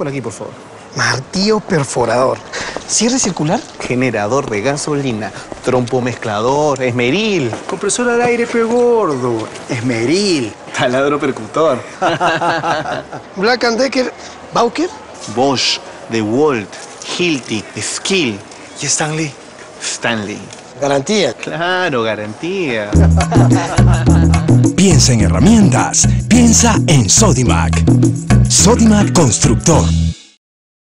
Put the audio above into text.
Por aquí, por favor. Martillo perforador. Cierre circular. Generador de gasolina. Trompo mezclador. Esmeril. Compresora de aire, pe gordo. Esmeril. Taladro percutor. Black & Decker. Bauker. Bosch. DeWalt. Hilti. Skill. Y Stanley. Stanley. Garantía. Claro, garantía. Piensa en herramientas. Piensa en Sodimac. Sodimac Constructor.